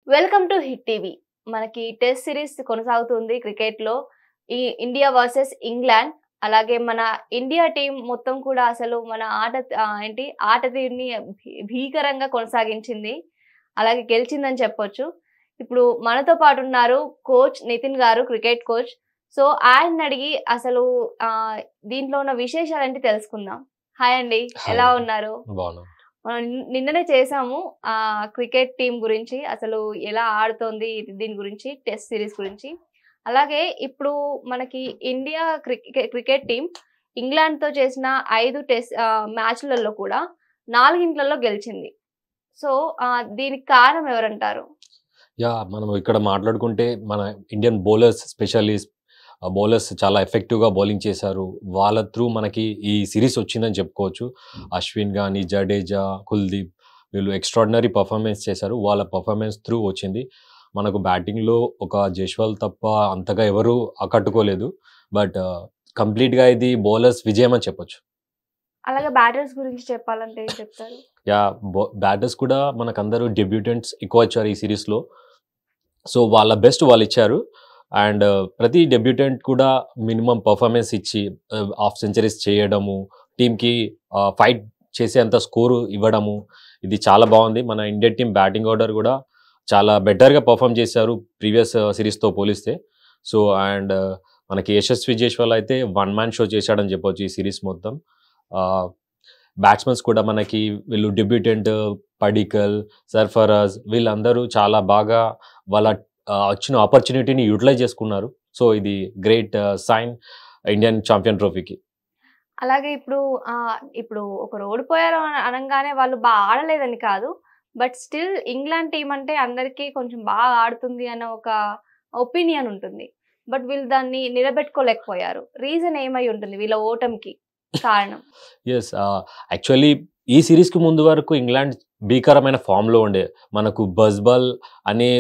Welcome to hit TV. మనకి test series కొనసాగుతుంది క్రికెట్లో. ఈ ఇండియా వర్సెస్ ఇంగ్లాండ్. అలాగే మన ఇండియా టీం మొత్తం కూడా అసలు మన ఆట తీరుని భీకరంగా కొనసాగించింది. అలాగే గెలిచిందని చెప్పొచ్చు. ఇప్పుడు మనతో పాటు ఉన్నారు కోచ్ నితిన్ గారు, క్రికెట్ కోచ్. సో ఆయన్ని అడిగి అసలు దీంట్లో ఉన్న విశేషాలేంటి తెలుసుకుందాం. హాయ్ అండి, ఎలా ఉన్నారు? మనం నిన్ననే చేసాము క్రికెట్ టీం గురించి, అసలు ఎలా ఆడుతోంది దీని గురించి, టెస్ట్ సిరీస్ గురించి. అలాగే ఇప్పుడు మనకి ఇండియా క్రికెట్ టీం ఇంగ్లాండ్తో చేసిన 5 టెస్ట్ మ్యాచ్లలో కూడా 4 గెలిచింది. సో దీనికి కారణం ఎవరంటారు? మనం ఇక్కడ మాట్లాడుకుంటే మన ఇండియన్ బౌలర్స్, స్పెషల్లీ బౌలర్స్ చాలా ఎఫెక్టివ్గా బౌలింగ్ చేశారు. వాళ్ళ త్రూ మనకి ఈ సిరీస్ వచ్చిందని చెప్పుకోవచ్చు. అశ్విన్ కానీ, జడేజా, కుల్దీప్ వీళ్ళు ఎక్స్ట్రాడినరీ పర్ఫార్మెన్స్ చేశారు. వాళ్ళ పర్ఫార్మెన్స్ త్రూ వచ్చింది. మనకు బ్యాటింగ్లో ఒక జైస్వాల్ తప్ప అంతగా ఎవరు ఆకట్టుకోలేదు. బట్ కంప్లీట్గా ఇది బౌలర్స్ విజయం అని చెప్పొచ్చు. అలాగే బ్యాటర్స్ గురించి చెప్పాలంటే ఏం చెప్తారు? బ్యాటర్స్ కూడా మనకందరూ డెబ్యూటెంట్స్ ఎక్కువ ఇచ్చారు ఈ సిరీస్లో. సో వాళ్ళ బెస్ట్ వాళ్ళు ఇచ్చారు. అండ్ ప్రతి డెబ్యూటెంట్ కూడా మినిమం పర్ఫార్మెన్స్ ఇచ్చి హాఫ్ సెంచరీస్ చేయడము, టీంకి ఫైట్ చేసేంత స్కోరు ఇవ్వడము, ఇది చాలా బాగుంది. మన ఇండియన్ టీం బ్యాటింగ్ ఆర్డర్ కూడా చాలా బెటర్గా పర్ఫామ్ చేశారు ప్రీవియస్ సిరీస్తో పోలిస్తే. సో అండ్ మనకి యశస్వి జైస్వాల్ అయితే వన్ మ్యాన్ షో చేశాడని చెప్పొచ్చు ఈ సిరీస్ మొత్తం. బ్యాట్స్మెన్స్ కూడా మనకి వీళ్ళు డెబ్యూటెంట్ పడికల్, సర్ఫరాజ్ వీళ్ళందరూ చాలా బాగా వాళ్ళ వచ్చిన ఆపర్చునిటీని యూటిలైజ్ చేసుకున్నారు. సో ఇది గ్రేట్ సైన్ ఇండియన్ ఛాంపియన్ ట్రోఫీకి. అలాగే ఇప్పుడు ఒకరు ఓడిపోయారు అనగానే వాళ్ళు బాగా ఆడలేదని కాదు, బట్ స్టిల్ ఇంగ్లాండ్ టీం అంటే అందరికీ కొంచెం బాగా ఆడుతుంది అన్న ఒక ఒపీనియన్ ఉంటుంది. బట్ వీళ్ళు దాన్ని నిలబెట్టుకోలేకపోయారు. రీజన్ ఏమై ఉంటుంది వీళ్ళ ఓటమికి కారణం? యాక్చువల్లీ ఈ సిరీస్కి ముందు వరకు ఇంగ్లాండ్ భీకరమైన ఫామ్లో ఉండే. మనకు బజ్బాల్ అనే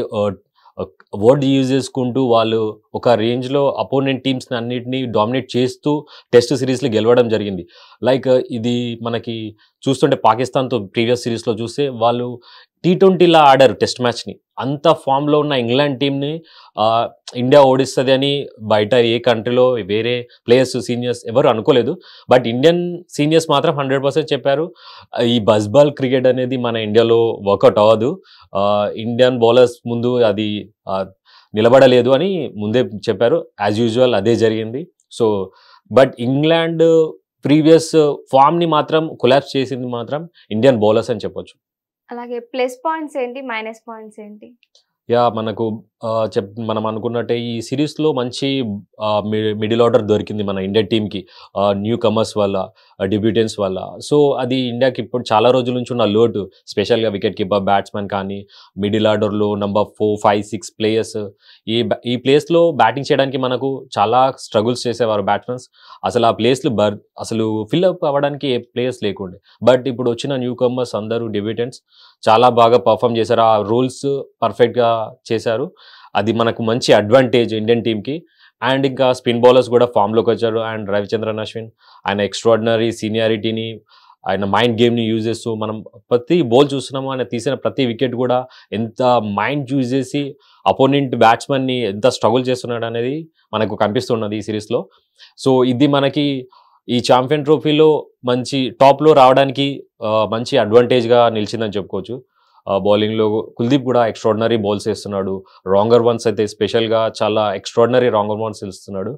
వర్డ్ యూజ్ చేసుకుంటూ వాళ్ళు ఒక రేంజ్లో అపోనెంట్ టీమ్స్ని అన్నిటినీ డామినేట్ చేస్తూ టెస్ట్ సిరీస్లో గెలవడం జరిగింది. లైక్ ఇది మనకి చూస్తుంటే పాకిస్తాన్తో ప్రీవియస్ సిరీస్లో చూస్తే వాళ్ళు T20లా ఆడారు టెస్ట్ మ్యాచ్ని. అంత ఫామ్లో ఉన్న ఇంగ్లాండ్ టీంని ఇండియా ఓడిస్తుంది అని బయట ఏ కంట్రీలో వేరే ప్లేయర్స్, సీనియర్స్ ఎవరు అనుకోలేదు. బట్ ఇండియన్ సీనియర్స్ మాత్రం 100% చెప్పారు ఈ బజ్బాల్ క్రికెట్ అనేది మన ఇండియాలో వర్కౌట్ అవ్వదు, ఇండియన్ బౌలర్స్ ముందు అది నిలబడలేదు అని ముందే చెప్పారు. యాజ్ యూజువల్ అదే జరిగింది. సో బట్ ఇంగ్లాండ్ ప్రీవియస్ ఫామ్ని మాత్రం కొలాప్స్ చేసింది మాత్రం ఇండియన్ బౌలర్స్ అని చెప్పొచ్చు. అలాగే ప్లస్ పాయింట్స్ ఏంటి, మైనస్ పాయింట్స్ ఏంటి? మనకు మనం అనుకున్నట్టే ఈ సిరీస్లో మంచి మిడిల్ ఆర్డర్ దొరికింది మన ఇండియన్ టీంకి, న్యూ కమర్స్ వల్ల, డెబ్యూటెంట్స్ వల్ల. సో అది ఇండియాకి ఇప్పుడు చాలా రోజుల నుంచి ఉన్న లోటు, స్పెషల్గా వికెట్ కీపర్, బ్యాట్స్మెన్ కానీ, మిడిల్ ఆర్డర్లో నంబర్ 4, 5, 6 ప్లేయర్స్ ఈ ప్లేస్లో బ్యాటింగ్ చేయడానికి మనకు చాలా స్ట్రగుల్స్ చేసేవారు బ్యాట్స్మెన్స్. అసలు ఆ ప్లేస్లు అసలు ఫిల్అప్ అవ్వడానికి ఏ ప్లేయర్స్ లేకుండే. బట్ ఇప్పుడు వచ్చిన న్యూ కమర్స్ అందరూ డెబ్యూటెంట్స్ చాలా బాగా పర్ఫామ్ చేశారు. ఆ రూల్స్ పర్ఫెక్ట్గా చేశారు. అది మనకు మంచి అడ్వాంటేజ్ ఇండియన్ టీంకి. అండ్ ఇంకా స్పిన్ బౌలర్స్ కూడా ఫామ్లోకి వచ్చారు. అండ్ రవిచంద్రన్ అశ్విన్ ఆయన ఎక్స్ట్రాడినరీ సీనియారిటీని, ఆయన మైండ్ గేమ్ని యూజ్ చేస్తూ మనం ప్రతి బౌల్ చూస్తున్నాము. ఆయన తీసిన ప్రతి వికెట్ కూడా ఎంత మైండ్ యూజ్ చేసి అపోనెంట్ బ్యాట్స్మెన్ని ఎంత స్ట్రగుల్ చేస్తున్నాడు అనేది మనకు కనిపిస్తున్నది ఈ సిరీస్లో. సో ఇది మనకి ఈ ఛాంపియన్ ట్రోఫీలో మంచి టాప్లో రావడానికి మంచి అడ్వాంటేజ్గా నిలిచిందని చెప్పుకోవచ్చు. బౌలింగ్లో కుల్దీప్ కూడా ఎక్స్ట్రాడినరీ బౌల్స్ వేస్తున్నాడు. రాంగర్ వన్స్ అయితే స్పెషల్గా చాలా ఎక్స్ట్రాడినరీ రాంగర్ వన్స్ వేస్తున్నాడు.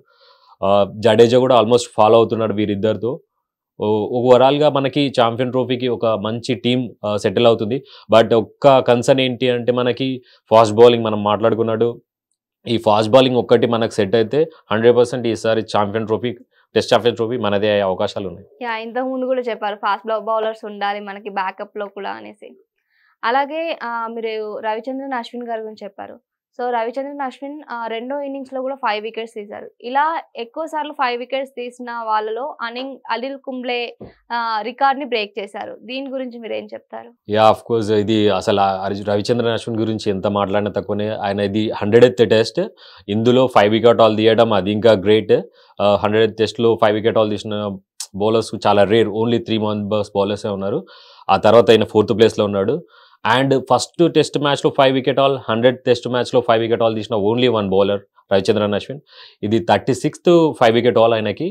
జడేజా కూడా ఆల్మోస్ట్ ఫాలో అవుతున్నాడు వీరిద్దరితో. ఓవరాల్గా మనకి ఛాంపియన్ ట్రోఫీకి ఒక మంచి టీం సెటిల్ అవుతుంది. బట్ ఒక్క కన్సర్న్ ఏంటి అంటే మనకి ఫాస్ట్ బౌలింగ్ మనం మాట్లాడుకున్నాడు. ఈ ఫాస్ట్ బౌలింగ్ ఒక్కటి మనకు సెట్ అయితే 100% ఈసారి టెస్ట్ ఛాంపియన్ ట్రోఫీ మనదే అయ్యే అవకాశాలు ఉన్నాయి. ఇంతకు ముందు కూడా చెప్పారు ఫాస్ట్ బౌలర్స్ ఉండాలి మనకి బ్యాకప్లో కూడా అనేసి. అలాగే మీరు రవిచంద్రన్ అశ్విన్ గారి గురించి చెప్పారు. సో రవిచంద్రన్ అశ్విన్ రెండో ఇన్నింగ్స్లో కూడా 5 వికెట్స్ తీశారు. ఇలా ఎక్కువ సార్లు 5 వికెట్స్ తీసిన వాళ్ళలో అనిల్ కుంబ్లే రికార్డ్ని బ్రేక్ చేశారు. దీని గురించి మీరు ఏం చెప్తారు? ఆఫ్ కోర్స్ ఇది అసలు రవిచంద్రన్ అశ్విన్ గురించి ఎంత మాట్లాడినా తక్కువనే. ఆయన ఇది 100th టెస్ట్, ఇందులో 5 వికెట్ ఆల్ తీయడం అది ఇంకా గ్రేట్. 100th టెస్ట్లో 5 వికెట్ ఆల్ తీసిన బౌలర్స్ చాలా రేర్. ఓన్లీ 3 మెంబర్స్ బౌలర్సే ఉన్నారు. ఆ తర్వాత ఆయన 4th ప్లేస్లో ఉన్నాడు. అండ్ ఫస్ట్ టెస్ట్ మ్యాచ్లో 5 వికెట్ ఆల్, 100 టెస్ట్ మ్యాచ్లో 5 వికెట్ ఆల్ తీసిన only one bowler Ravichandran Ashwin. ఇది 36th 5 వికెట్ ఆల్ ఆయనకి.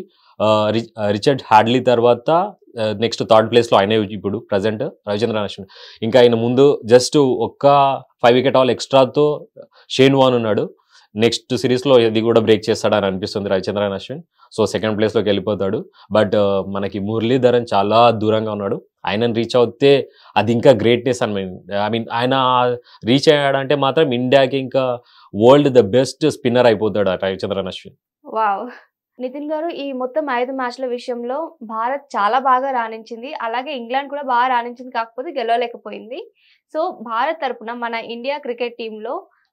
రిచర్డ్ హ్యాడ్లీ తర్వాత నెక్స్ట్ థర్డ్ ప్లేస్లో ఆయనే ఇప్పుడు ప్రజెంట్ రవిచంద్రన్ అశ్విన్. ఇంకా ఆయన ముందు జస్ట్ ఒక్క 5 వికెట్ ఆల్ ఎక్స్ట్రాతో షేన్ వాన్ ఉన్నాడు. నెక్స్ట్ సిరీస్లో ఇది కూడా బ్రేక్ చేస్తాడని అనిపిస్తుంది రవిచంద్రన్ అశ్విన్. సో సెకండ్ ప్లేస్లోకి వెళ్ళిపోతాడు. బట్ మనకి మురళీధరన్ చాలా దూరంగా ఉన్నాడు. ఆయనను రీచ్ అవుతే అది ఇంకా గ్రేట్నెస్ అని ఐ మీన్ ఆయన రీచ్ అయ్యాడంటే మాత్రం ఇండియాకి ఇంకా వరల్డ్ ద బెస్ట్ స్పిన్నర్ అయిపోతాడు రవిచంద్రన్ అశ్విన్. వావ్! నితిన్ గారు, ఈ మొత్తం 5 మ్యాచ్ల విషయంలో భారత్ చాలా బాగా రాణించింది. అలాగే ఇంగ్లాండ్ కూడా బాగా రాణించింది, కాకపోతే గెలవలేకపోయింది. సో భారత్ తరపున మన ఇండియా క్రికెట్ టీంలో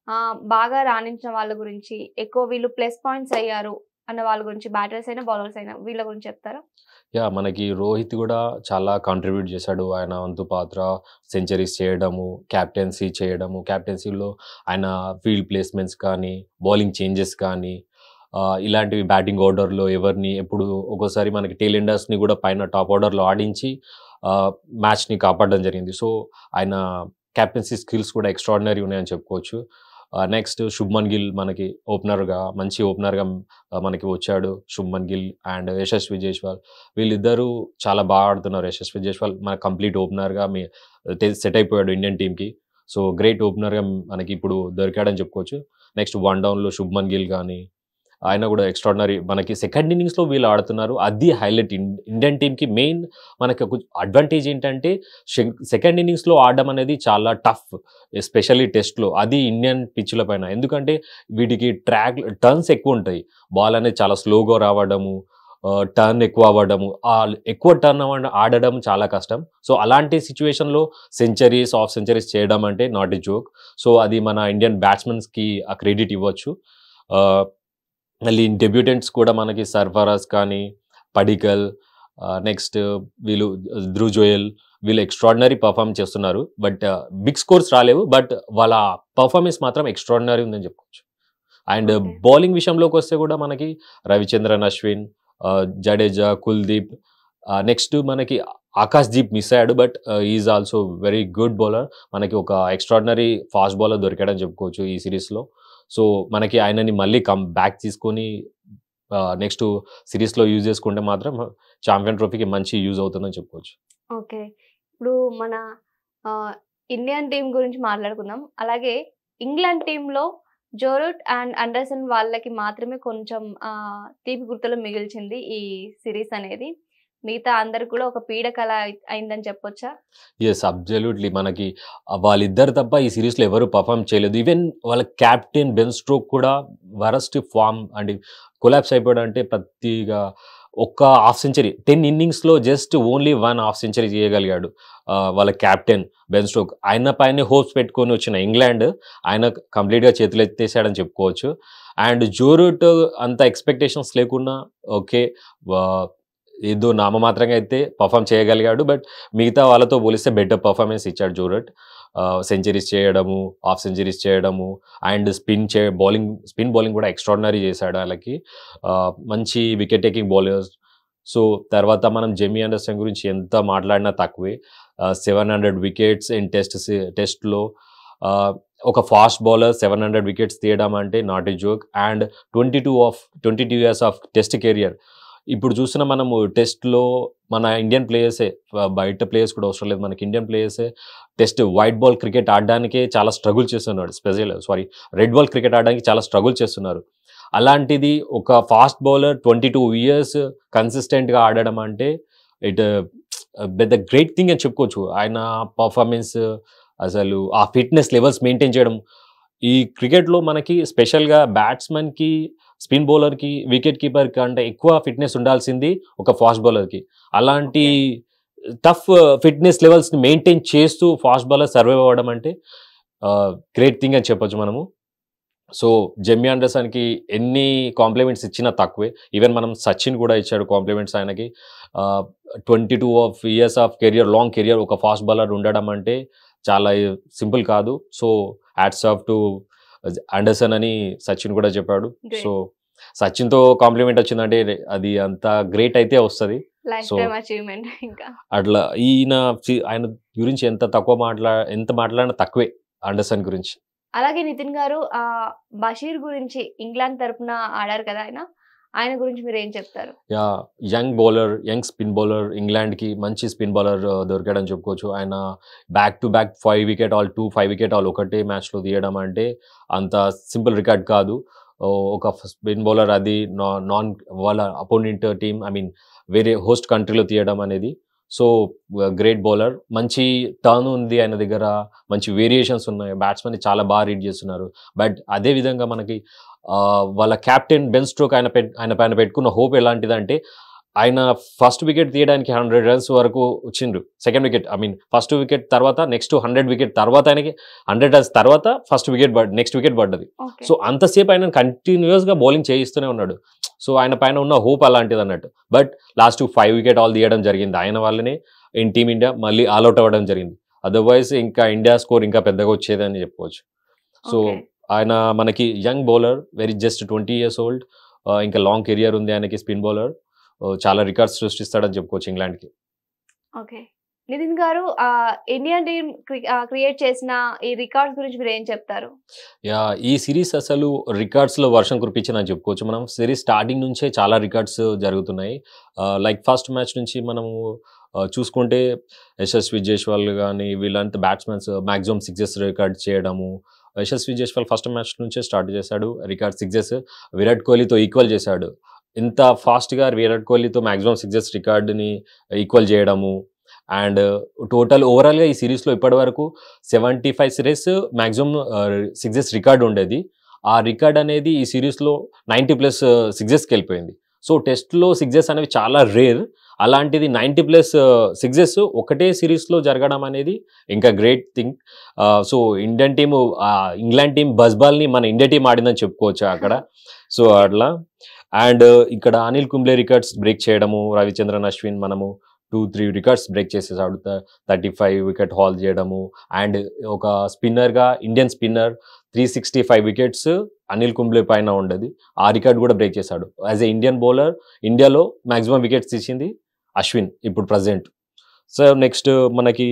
బాగా రాణించిన వాళ్ళ గురించి, ఎక్కువ వీళ్ళు ప్లస్ పాయింట్స్ అయ్యారు అన్న వాళ్ళ గురించి, బ్యాటర్స్ అయినా బౌలర్స్ అయినా, వీళ్ళ గురించి చెప్తారా? మనకి రోహిత్ కూడా చాలా కాంట్రిబ్యూట్ చేశాడు. ఆయన వంతు పాత్ర సెంచరీస్ చేయడము, క్యాప్టెన్సీ చేయడము, క్యాప్టెన్సీలో ఆయన ఫీల్డ్ ప్లేస్మెంట్స్ కానీ, బౌలింగ్ చేంజెస్ కానీ, ఇలాంటివి బ్యాటింగ్ ఆర్డర్లో ఎవరిని ఎప్పుడు ఒక్కోసారి మనకి టేల్ ఎండర్స్ని కూడా పైన టాప్ ఆర్డర్లో ఆడించి మ్యాచ్ని కాపాడడం జరిగింది. సో ఆయన క్యాప్టెన్సీ స్కిల్స్ కూడా ఎక్స్ట్రాడినరీ ఉన్నాయని చెప్పుకోవచ్చు. నెక్స్ట్ శుభ్మన్ గిల్ మనకి ఓపెనర్గా, మంచి ఓపెనర్గా మనకి వచ్చాడు. శుభ్మన్ గిల్ అండ్ యశస్వి జైస్వాల్ వీళ్ళిద్దరూ చాలా బాగా ఆడుతున్నారు. యశస్వి జైస్వాల్ మన కంప్లీట్ ఓపెనర్గా సెట్ అయిపోయాడు ఇండియన్ టీమ్కి. సో గ్రేట్ ఓపెనర్గా మనకి ఇప్పుడు దొరికాడని చెప్పుకోవచ్చు. నెక్స్ట్ వన్ డౌన్లో శుభ్మన్ గిల్ కానీ ఆయన కూడా ఎక్స్ట్రాడినరీ. మనకి సెకండ్ ఇన్నింగ్స్లో వీళ్ళు ఆడుతున్నారు, అది హైలైట్. ఇండియన్ టీమ్కి మెయిన్ మనకి ఒక అడ్వాంటేజ్ ఏంటంటే సెకండ్ ఇన్నింగ్స్లో ఆడడం అనేది చాలా టఫ్, ఎస్పెషల్లీ టెస్ట్లో. అది ఇండియన్ పిచ్ల పైన, ఎందుకంటే వీటికి టర్న్స్ ఎక్కువ ఉంటాయి. బాల్ అనేది చాలా స్లోగా రావడము, టర్న్ ఎక్కువ అవ్వడము, ఎక్కువ టర్న్ ఆడడం చాలా కష్టం. సో అలాంటి సిచ్యువేషన్లో సెంచరీస్, హాఫ్ సెంచరీస్ చేయడం అంటే నాట్ ఎ జోక్. సో అది మన ఇండియన్ బ్యాట్స్మెన్స్కి ఆ క్రెడిట్ ఇవ్వచ్చు. మళ్ళీ డెబ్యూటెంట్స్ కూడా మనకి సర్ఫరాజ్ కానీ, పడికల్, నెక్స్ట్ వీళ్ళు ధ్రువ్ జోయల్, వీళ్ళు ఎక్స్ట్రాడినరీ పర్ఫార్మ్ చేస్తున్నారు. బట్ బిగ్ స్కోర్స్ రాలేవు, బట్ వాళ్ళ పర్ఫార్మెన్స్ మాత్రం ఎక్స్ట్రాడినరీ ఉందని చెప్పుకోవచ్చు. అండ్ బౌలింగ్ విషయంలోకి వస్తే కూడా మనకి రవిచంద్రన్ అశ్విన్, జడేజా, కుల్దీప్, నెక్స్ట్ మనకి ఆకాశ్దీప్ మిస్ అయ్యాడు, but is also very good bowler. మనకి ఒక ఎక్స్ట్రాడినరీ ఫాస్ట్ బౌలర్ దొరికాడని చెప్పుకోవచ్చు ఈ సిరీస్లో. సో మనకి ఆయనని మళ్ళీ బ్యాక్ తీసుకొని నెక్స్ట్ సిరీస్లో యూజ్ చేసుకుంటే మాత్రం ఛాంపియన్ ట్రోఫీకి మంచి యూజ్ అవుతుందని చెప్పుకోవచ్చు. ఓకే, ఇప్పుడు మన ఇండియన్ టీం గురించి మాట్లాడుకుందాం. అలాగే ఇంగ్లాండ్ టీంలో జో రూట్ అండ్ అండర్సన్ వాళ్ళకి మాత్రమే కొంచెం తీపి గుర్తులు మిగిల్చింది ఈ సిరీస్ అనేది. మిగతా అందరు కూడా ఒక పీడకల అయిందని చెప్పొచ్చా? Yes, absolutely. మనకి వాళ్ళిద్దరు తప్ప ఈ సిరీస్లో ఎవరు పర్ఫామ్ చేయలేదు. ఈవెన్ వాళ్ళ క్యాప్టెన్ బెన్ స్ట్రోక్ కూడా వరస్ట్ ఫామ్ అండ్ కొలాప్స్ అయిపోయాడు. అంటే ప్రతిగా ఒక్క half century 10 innings just only 1 half century చేయగలిగాడు వాళ్ళ క్యాప్టెన్ బెన్ స్ట్రోక్. ఆయన పైన హోప్స్ పెట్టుకొని వచ్చిన ఇంగ్లాండ్ ఆయన కంప్లీట్గా చేతులు ఎత్తేసాడని చెప్పుకోవచ్చు. అండ్ జో రూట్ అంత ఎక్స్పెక్టేషన్స్ లేకుండా ఓకే ఏదో నామమాత్రంగా అయితే పర్ఫామ్ చేయగలిగాడు, బట్ మిగతా వాళ్ళతో పోలిస్తే బెటర్ పర్ఫార్మెన్స్ ఇచ్చాడు జో రూట్. సెంచరీస్ చేయడము, హాఫ్ సెంచరీస్ చేయడము, అండ్ స్పిన్ బౌలింగ్ కూడా ఎక్స్ట్రాడినరీ చేశాడు వాళ్ళకి. మంచి వికెట్ టేకింగ్ బౌలర్స్. సో తర్వాత మనం జెమీ అండర్సన్ గురించి ఎంత మాట్లాడినా తక్కువే. 700 వికెట్స్ ఇన్ టెస్ట్లో ఒక ఫాస్ట్ బౌలర్ 700 వికెట్స్ తీయడం అంటే not a joke. And 22 years of test career. ఇప్పుడు చూసిన మనము టెస్ట్లో మన ఇండియన్ ప్లేయర్సే, బయట ప్లేయర్స్ కూడా అవసరం లేదు, మనకి ఇండియన్ ప్లేయర్సే టెస్ట్ వైట్ బాల్ క్రికెట్ ఆడడానికే చాలా స్ట్రగుల్ చేస్తున్నాడు. రెడ్ బాల్ క్రికెట్ ఆడడానికి చాలా స్ట్రగుల్ చేస్తున్నారు. అలాంటిది ఒక ఫాస్ట్ బౌలర్ 22 years కన్సిస్టెంట్గా ఆడడం అంటే పెద్ద గ్రేట్ థింగ్ అని చెప్పుకోవచ్చు. ఆయన పర్ఫార్మెన్స్, అసలు ఆ ఫిట్నెస్ లెవెల్స్ మెయింటైన్ చేయడం. ఈ క్రికెట్లో మనకి స్పెషల్గా బ్యాట్స్మెన్కి, స్పిన్ బౌలర్కి, వికెట్ కీపర్ కంటే ఎక్కువ ఫిట్నెస్ ఉండాల్సింది ఒక ఫాస్ట్ బౌలర్కి. అలాంటి టఫ్ ఫిట్నెస్ లెవెల్స్ని మెయింటైన్ చేస్తూ ఫాస్ట్ బౌలర్ సర్వైవ్ అవ్వడం అంటే గ్రేట్ థింగ్ అని చెప్పొచ్చు మనము. సో జెమ్మీ అండర్సన్కి ఎన్ని కాంప్లిమెంట్స్ ఇచ్చినా తక్కువే. ఈవెన్ మనం సచిన్ కూడా ఇచ్చాడు కాంప్లిమెంట్స్ ఆయనకి. 22 years ఆఫ్ కెరియర్, లాంగ్ కెరియర్ ఒక ఫాస్ట్ బౌలర్ ఉండడం అంటే చాలా సింపుల్ కాదు. So hats off to Anderson అని సచిన్ కూడా చెప్పాడు. సో సచిన్తో కాంప్లిమెంట్ వచ్చిందంటే అది అంత గ్రేట్ అయితే వస్తుంది. లైఫ్ సో టైమ్ అచీవ్మెంట్ ఇంకా. అట్లా ఆయన గురించి ఎంత మాట్లాడినా తక్కువే ఆండర్సన్ గురించి. అలాగే నితిన్ గారు బషీర్ గురించి ఇంగ్లాండ్ తరపున ఆడారు కదా ఆయన. ఆయన గురించి మీరేం చెప్తారు? యంగ్ స్పిన్ బౌలర్, ఇంగ్లాండ్కి మంచి స్పిన్ బౌలర్ దొరికాడని చెప్పుకోవచ్చు. ఆయన back to back 5 wicket haul 5 wicket haul ఒకటే మ్యాచ్లో తీయడం అంటే అంత సింపుల్ రికార్డ్ కాదు. ఒక స్పిన్ బౌలర్ అది నాన్ వాళ్ళ అపోనెంట్ టీమ్ వేరే హోస్ట్ కంట్రీలో తీయడం అనేది. సో గ్రేట్ బౌలర్, మంచి టర్న్ ఉంది ఆయన దగ్గర, మంచి వేరియేషన్స్ ఉన్నాయి, బ్యాట్స్మెన్ చాలా బాగా రీడ్ చేస్తున్నారు. బట్ అదే విధంగా మనకి వాళ్ళ కెప్టెన్ బెన్ స్ట్రోక్ ఆయన పైన పెట్టుకున్న హోప్ ఎలాంటిదంటే, ఆయన ఫస్ట్ వికెట్ తీయడానికి 100 రన్స్ వరకు వచ్చిండ్రు. సెకండ్ వికెట్ ఫస్ట్ వికెట్ తర్వాత నెక్స్ట్ 100 వికెట్ తర్వాత ఆయనకి 100 రన్స్ తర్వాత నెక్స్ట్ వికెట్ పడ్డది. సో అంతసేపు ఆయన కంటిన్యూస్గా బౌలింగ్ చేయిస్తూనే ఉన్నాడు. సో ఆయన పైన ఉన్న హోప్ అలాంటిది అన్నట్టు. బట్ లాస్ట్ 5 వికెట్ ఆల్ తీయడం జరిగింది. ఆయన వల్లనే టీమిండియా మళ్ళీ ఆల్అౌట్ అవ్వడం జరిగింది. అదర్వైజ్ ఇంకా ఇండియా స్కోర్ ఇంకా పెద్దగా వచ్చేదని చెప్పుకోవచ్చు. సో ఆయన మనకి young bowler, just 20 years old, ఇంకా లాంగ్ కెరియర్ ఉంది ఆయనకి. స్పిన్ బౌలర్ చాలా రికార్డ్స్ సృష్టిస్తాడని చెప్పుకోవచ్చు ఇంగ్లాండ్కి. ఓకే, నితిన్ గారు ఇండియన్ టీమ్ క్రియేట్ చేసిన ఈ రికార్డ్స్ గురించి మీరు ఏం చెప్తారు? ఈ సిరీస్ అసలు రికార్డ్స్లో వర్షం కురిపించిందని చెప్పుకోవచ్చు. మనం సిరీస్ స్టార్టింగ్ నుంచే చాలా రికార్డ్స్ జరుగుతున్నాయి. లైక్ ఫస్ట్ మ్యాచ్ నుంచి మనము చూసుకుంటే యశస్వి జైస్వాల్ కానీ వీళ్ళంతా బ్యాట్స్మెన్స్ మ్యాక్సిమం 6 రికార్డ్ చేయడము. యశస్వి జైస్వాల్ ఫస్ట్ మ్యాచ్ నుంచే స్టార్ట్ చేశాడు రికార్డ్ 6. విరాట్ కోహ్లీతో ఈక్వల్ చేశాడు. ఇంత ఫాస్ట్గా విరాట్ కోహ్లీతో మ్యాక్సిమం 6 రికార్డుని ఈక్వల్ చేయడము. అండ్ టోటల్ ఓవరాల్గా ఈ సిరీస్లో ఇప్పటి వరకు 75 సిరీస్ మ్యాక్సిమం 6 రికార్డు ఉండేది. ఆ రికార్డ్ అనేది ఈ సిరీస్లో 90+ 6కి వెళ్ళిపోయింది. సో టెస్ట్లో 6 అనేవి చాలా రేర్. అలాంటిది 90+ 6 ఒకటే సిరీస్లో జరగడం అనేది ఇంకా great thing. So Indian team England team బస్బాల్ని మన ఇండియా టీం ఆడిందని చెప్పుకోవచ్చు అక్కడ. సో అట్లా అండ్ ఇక్కడ అనిల్ కుంబ్లే రికార్డ్స్ బ్రేక్ చేయడము, రవిచంద్రన్ అశ్విన్ మనము 2-3 రికార్డ్స్ బ్రేక్ చేసేసాడు. 35 వికెట్ హాల్ చేయడము. అండ్ ఒక స్పిన్నర్గా Indian spinner 365 wickets Anil Kumble పైన ఉండేది. ఆ రికార్డ్ కూడా బ్రేక్ చేశాడు. యాజ్ ఎ ఇండియన్ బౌలర్ ఇండియాలో మ్యాక్సిమం వికెట్స్ తీసింది అశ్విన్ ఇప్పుడు ప్రజెంట్. సో నెక్స్ట్ మనకి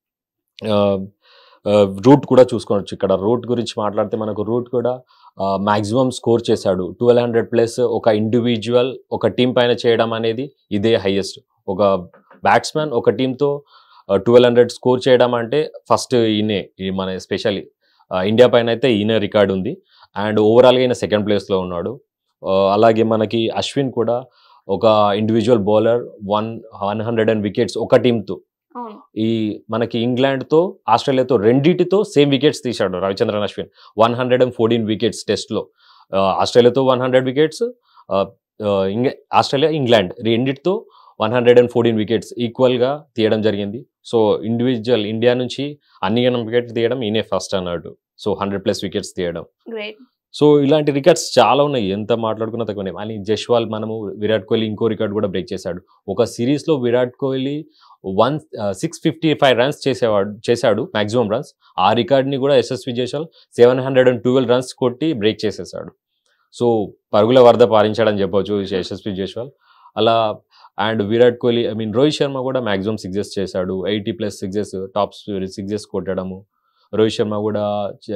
రూట్ కూడా చూసుకోవచ్చు. ఇక్కడ రూట్ గురించి మాట్లాడితే మనకు రూట్ కూడా మ్యాక్సిమం స్కోర్ చేశాడు. 1200+ ఒక ఇండివిజువల్ ఒక టీం పైన చేయడం అనేది ఇదే హైయెస్ట్. ఒక బ్యాట్స్మెన్ ఒక టీంతో 1200 స్కోర్ చేయడం అంటే ఫస్ట్ ఈయనే, మన ఎస్పెషల్లీ ఇండియా పైన అయితే ఈయన రికార్డ్ ఉంది. అండ్ ఓవరాల్గా ఈయన సెకండ్ ప్లేస్లో ఉన్నాడు. అలాగే మనకి అశ్విన్ కూడా ఒక ఇండివిజువల్ బౌలర్ 100 వికెట్స్ ఒక టీంతో. ఈ మనకి ఇంగ్లాండ్తో ఆస్ట్రేలియాతో రెండింటితో సేమ్ వికెట్స్ తీశాడు రవిచంద్రన్ అశ్విన్. 114 వికెట్స్ టెస్ట్లో. ఆస్ట్రేలియాతో 100 వికెట్స్, ఆస్ట్రేలియా ఇంగ్లాండ్ రెండింటితో 114 వికెట్స్ ఈక్వల్గా తీయడం జరిగింది. సో ఇండివిజువల్ ఇండియా నుంచి అన్ని వికెట్ తీయడం ఈయనే ఫస్ట్ అన్నాడు. సో 100+ వికెట్స్ తీయడం. సో ఇలాంటి రికార్డ్స్ చాలా ఉన్నాయి, ఎంత మాట్లాడుకున్నా తక్కువనే. అని జైస్వాల్ విరాట్ కోహ్లీ ఇంకో రికార్డ్ కూడా బ్రేక్ చేశాడు. ఒక సిరీస్లో విరాట్ కోహ్లీ 655 రన్స్ చేశాడు మ్యాక్సిమం రన్స్. ఆ రికార్డ్ని కూడా యశస్వి జైస్వాల్ 712 రన్స్ కొట్టి బ్రేక్ చేసేసాడు. సో పరుగుల వరద పారించాడని చెప్పవచ్చు యశస్వి జైస్వాల్ అలా. అండ్ విరాట్ కోహ్లీ రోహిత్ శర్మ కూడా మ్యాక్సిమం 6 చేశాడు. 80+ 6 టాప్ 6 కొట్టడము. రోహిత్ శర్మ కూడా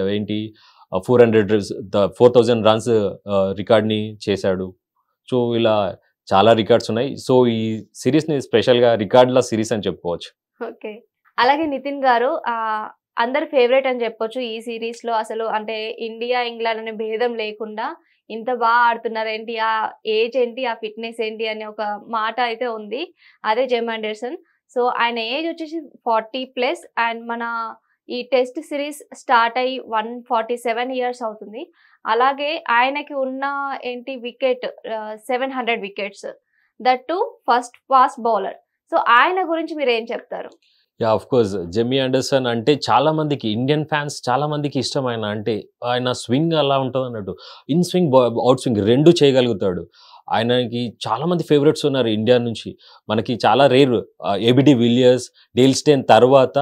4,000 రన్స్ రికార్డ్ని చేశాడు. సో ఇలా చాలా రికార్డ్స్ ఉన్నాయి. సో ఈ సిరీస్ని స్పెషల్గా రికార్డుల సిరీస్ అని చెప్పుకోవచ్చు. ఓకే, అలాగే నితిన్ గారు అందరి ఫేవరెట్ అని చెప్పొచ్చు ఈ సిరీస్లో. అసలు అంటే ఇండియా ఇంగ్లాండ్ అనే భేదం లేకుండా ఇంత బాగా ఆడుతున్నారు ఏంటి, ఆ ఏజ్ ఏంటి, ఆ ఫిట్నెస్ ఏంటి అనే ఒక మాట అయితే ఉంది. అదే జేమ్ ఆండర్సన్. సో ఆయన ఏజ్ వచ్చేసి 40+. అండ్ మన ఈ టెస్ట్ సిరీస్ స్టార్ట్ అయ్యి 147 years అవుతుంది. అలాగే ఆయనకి ఉన్న wicket 700 wickets, that to fast bowler. So ఆయన గురించి మీరు ఏం చెప్తారు? ఆఫ్ కోర్స్ జెమీ ఆండర్సన్ అంటే చాలా మందికి, ఇండియన్ ఫ్యాన్స్ చాలా మందికి ఇష్టం. ఆయన స్వింగ్ అలా ఉంటుంది అన్నట్టు. ఇన్ స్వింగ్ అవుట్ స్వింగ్ రెండు చేయగలుగుతాడు. ఆయనకి చాలా మంది ఫేవరెట్స్ ఉన్నారు ఇండియా నుంచి. మనకి చాలా rare AB de Villiers, Dale Steyn తర్వాత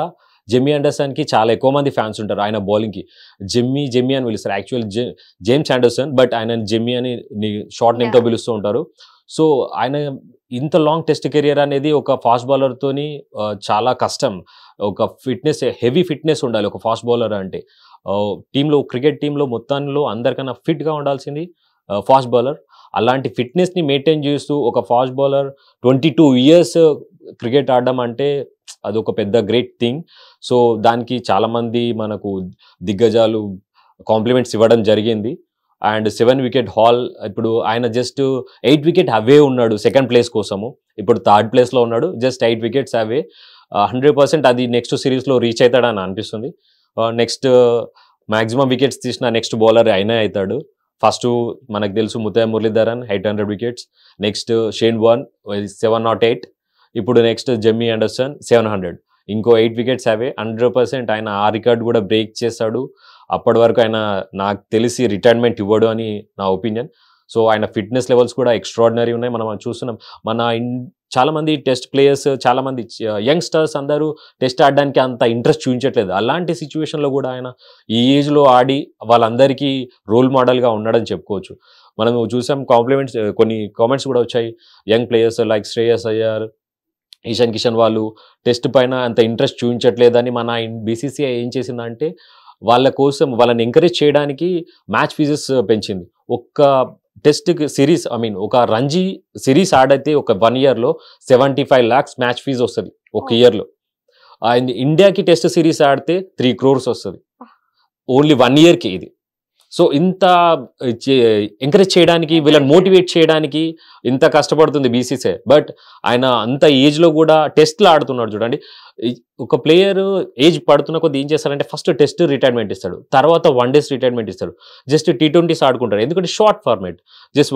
జెమ్మీ ఆండర్సన్కి చాలా ఎక్కువ మంది ఫ్యాన్స్ ఉంటారు ఆయన బౌలింగ్కి. జెమ్మీ అని పిలుస్తారు, యాక్చువల్ జేమ్స్ ఆండర్సన్, బట్ ఆయన జెమ్మీ అని షార్ట్ నేమ్తో పిలుస్తూ ఉంటారు. సో ఆయన ఇంత లాంగ్ టెస్ట్ కెరియర్ అనేది ఒక ఫాస్ట్ బౌలర్తోని చాలా కష్టం. ఒక ఫిట్నెస్, హెవీ ఫిట్నెస్ ఉండాలి ఒక ఫాస్ట్ బౌలర్ అంటే. టీంలో, క్రికెట్ టీంలో మొత్తంలో అందరికన్నా ఫిట్గా ఉండాల్సింది ఫాస్ట్ బౌలర్. అలాంటి ఫిట్నెస్ని మెయింటైన్ చేస్తూ ఒక ఫాస్ట్ బౌలర్ 22 years క్రికెట్ ఆడడం అంటే అదొక పెద్ద గ్రేట్ థింగ్. సో దానికి చాలామంది మనకు దిగ్గజాలు కాంప్లిమెంట్స్ ఇవ్వడం జరిగింది. అండ్ 7 wicket హాల్, ఇప్పుడు ఆయన జస్ట్ 8 wicket అవే ఉన్నాడు సెకండ్ ప్లేస్ కోసము. ఇప్పుడు థర్డ్ ప్లేస్లో ఉన్నాడు, జస్ట్ 8 wickets అవే. 100% అది నెక్స్ట్ సిరీస్లో రీచ్ అవుతాడని అనిపిస్తుంది. నెక్స్ట్ మ్యాక్సిమం వికెట్స్ తీసిన నెక్స్ట్ బౌలర్ అయినా అవుతాడు. ఫస్ట్ మనకు తెలుసు Muttiah Muralitharan 800 wickets, next Shane Warne 708, ఇప్పుడు నెక్స్ట్ జెమ్మీ ఆండర్సన్ 700, ఇంకో 8 wickets అవే. 100% ఆయన ఆ రికార్డ్ కూడా బ్రేక్ చేస్తాడు. అప్పటి వరకు ఆయన నాకు తెలిసి రిటైర్మెంట్ ఇవ్వడు అని నా ఒపీనియన్. సో ఆయన ఫిట్నెస్ లెవెల్స్ కూడా ఎక్స్ట్రాడినరీ ఉన్నాయి. మనం చూస్తున్నాం మన చాలామంది టెస్ట్ ప్లేయర్స్, చాలామంది యంగ్స్టర్స్ అందరూ టెస్ట్ ఆడడానికి అంత ఇంట్రెస్ట్ చూపించట్లేదు. అలాంటి సిచ్యువేషన్లో కూడా ఆయన ఈ ఏజ్లో ఆడి వాళ్ళందరికీ రోల్ మోడల్గా ఉన్నాడని చెప్పుకోవచ్చు. మనం చూసాం కొన్ని కామెంట్స్ కూడా వచ్చాయి, young players like Shreyas Iyer, Ishan Kishan వాళ్ళు టెస్ట్ పైన అంత ఇంట్రెస్ట్ చూపించట్లేదని మన బీసీసీఐ ఏం చేసిందంటే వాళ్ళ కోసం వాళ్ళని ఎంకరేజ్ చేయడానికి మ్యాచ్ ఫీజెస్ పెంచింది. ఒక్క టెస్ట్ సిరీస్, ఒక రంజీ సిరీస్ ఆడైతే ఒక 1 yearలో 75 lakhs మ్యాచ్ ఫీజు వస్తుంది ఒక ఇయర్లో. అండ్ ఇండియాకి టెస్ట్ సిరీస్ ఆడితే 3 crores వస్తుంది ఓన్లీ 1 yearకి ఇది. సో ఇంత ఎంకరేజ్ చేయడానికి, వీళ్ళని మోటివేట్ చేయడానికి ఇంత కష్టపడుతుంది బీసీసీఐ. బట్ ఆయన అంత ఏజ్లో కూడా టెస్ట్లో ఆడుతున్నాడు. చూడండి, ఒక ప్లేయర్ ఏజ్ పడుతున్న కొద్ది ఏం చేస్తారంటే ఫస్ట్ టెస్ట్ రిటైర్మెంట్ ఇస్తాడు, తర్వాత 1 days రిటైర్మెంట్ ఇస్తాడు, జస్ట్ T20s ఆడుకుంటారు. ఎందుకంటే షార్ట్ ఫార్మేట్, జస్ట్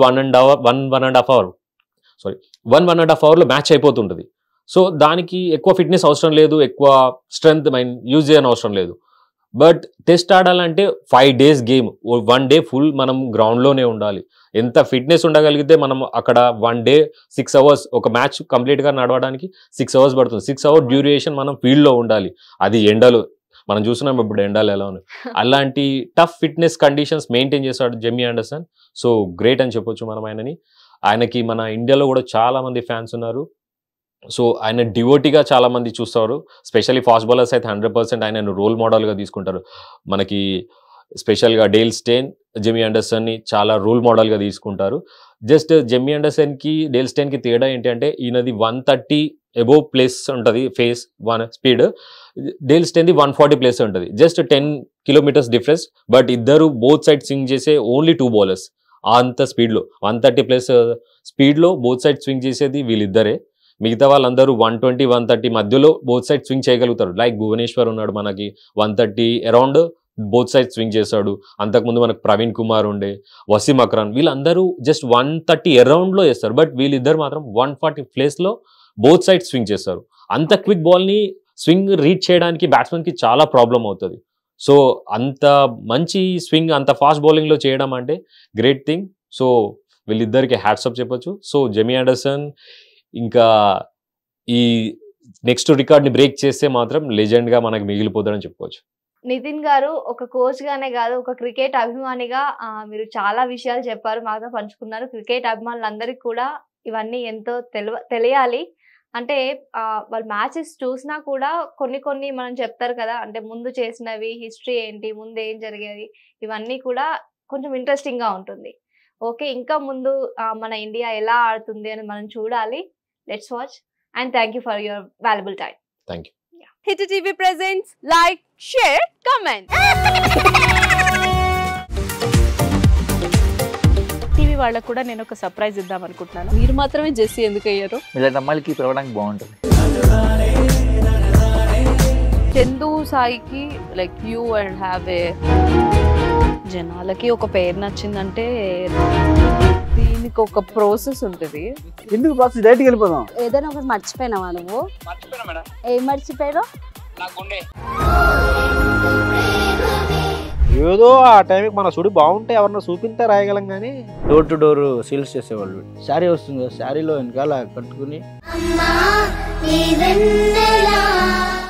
1.5 hourలో మ్యాచ్ అయిపోతుంటుంది. సో దానికి ఎక్కువ ఫిట్నెస్ అవసరం లేదు, ఎక్కువ స్ట్రెంగ్త్ యూజ్ చేయని అవసరం లేదు. బట్ టెస్ట్ ఆడాలంటే 5 days గేమ్, 1 day ఫుల్ మనం గ్రౌండ్లోనే ఉండాలి. ఎంత ఫిట్నెస్ ఉండగలిగితే మనం అక్కడ 1 day 6 hours, ఒక మ్యాచ్ కంప్లీట్గా నడవడానికి 6 hours పడుతుంది. 6 hour డ్యూరేషన్ మనం ఫీల్డ్లో ఉండాలి. అది ఎండలు, మనం చూస్తున్నాం ఇప్పుడు ఎండలు ఎలా ఉన్నాయి. అలాంటి టఫ్ ఫిట్నెస్ కండిషన్స్ మెయింటైన్ చేస్తాడు జెమ్మీ ఆండర్సన్. సో గ్రేట్ అని చెప్పొచ్చు మనం ఆయనకి మన ఇండియాలో కూడా చాలా మంది ఫ్యాన్స్ ఉన్నారు. సో ఆయన డివోటీగా చాలా మంది చూస్తారు. స్పెషల్లీ ఫాస్ట్ బౌలర్స్ అయితే 100% ఆయనను రోల్ మోడల్గా తీసుకుంటారు. మనకి స్పెషల్గా డేల్ స్టేన్ జెమ్మీ ఆండర్సన్ని చాలా రోల్ మోడల్గా తీసుకుంటారు. జస్ట్ జెమ్మీ ఆండర్సన్కి డేల్ స్టేన్కి తేడా ఏంటంటే ఈయనది 130 above ప్లేస్ ఉంటుంది ఫేస్ స్పీడ్, డేల్ స్టేన్ది 140 ప్లేస్ ఉంటుంది. Just 10 kilometers difference. బట్ ఇద్దరు బోత్ సైడ్ స్వింగ్ చేసే ఓన్లీ 2 bowlers. అంత స్పీడ్లో 130+ స్పీడ్లో బోత్ సైడ్ స్వింగ్ చేసేది వీళ్ళిద్దరే. మిగతా వాళ్ళందరూ 120, 130 మధ్యలో బోత్ సైడ్ స్వింగ్ చేయగలుగుతారు. లైక్ భువనేశ్వర్ ఉన్నాడు, మనకి 130 అరౌండ్ బోత్ సైడ్ స్వింగ్ చేశాడు. అంతకుముందు మనకు ప్రవీణ్ కుమార్ ఉండే, వసీం అక్రమ్, వీళ్ళందరూ జస్ట్ 130 అరౌండ్లో వేస్తారు. బట్ వీళ్ళిద్దరు మాత్రం 140 ప్లేస్లో బోత్ సైడ్ స్వింగ్ చేస్తారు. అంత క్విక్ బాల్ని స్వింగ్ రీచ్ చేయడానికి బ్యాట్స్మెన్కి చాలా ప్రాబ్లం అవుతుంది. సో అంత మంచి స్వింగ్ అంత ఫాస్ట్ బౌలింగ్లో చేయడం అంటే గ్రేట్ థింగ్. సో వీళ్ళిద్దరికి హ్యాట్సప్ చెప్పొచ్చు. సో జెమ్మీ ఆండర్సన్ ఇంకా ఈ నెక్స్ట్ రికార్డ్ని బ్రేక్ చేస్తే మాత్రం లెజెండ్గా మనకు మిగిలిపోతాడని చెప్పుకోవచ్చు. నితిన్ గారు ఒక కోచ్ గానే కాదు, ఒక క్రికెట్ అభిమానిగా మీరు చాలా విషయాలు చెప్పారు, మాతో పంచుకున్నారు. క్రికెట్ అభిమానులందరికీ కూడా ఇవన్నీ ఎంతో తెలియాలి. అంటే వాళ్ళు మ్యాచెస్ చూసినా కూడా కొన్ని మనం చెప్తారు కదా, అంటే ముందు చేసినవి, హిస్టరీ ఏంటి, ముందు ఏం జరిగేది, ఇవన్నీ కూడా కొంచెం ఇంట్రెస్టింగ్గా ఉంటుంది. ఓకే, ఇంకా ముందు మన ఇండియా ఎలా ఆడుతుంది అని మనం చూడాలి. Let's watch and thank you for your valuable time. Thank you. Hit TV presents like, share, comment. TV వాళ్ళకు కూడా నేను ఒక సర్ప్రైజ్ ఇద్దాం అనుకుంటున్నాను. మీరు మాత్రమే జెస్సీ ఎందుకు అయ్యారు? ఇలాంటి అమ్మాయిలకి పిలవడానికి బాగుంటుంది. చందు సాయికి like you and have a, జనాలకి ఒక పేరు నచ్చిందంటే దీనికి ఒక ప్రాసెస్ ఉంటుంది. ఎందుకు ప్రాసెస్? డైరెక్ట్‌గా వెళ్ళిపోదాం. ఏదైనా ఒకటి మర్చిపోయినావా నువ్వు? మర్చిపోయినా మేడం. ఏం మర్చిపోయావు? నా గుండె. ఏదో ఆ టైంకి మన సుడి బాగుంటే ఎవరన్నా చూపిస్తే రాయగలం కానీ డోర్ టు డోర్ సేల్స్ చేసేవాళ్ళు. శారీ వస్తుంది, శారీలో వెనకాల కట్టుకుని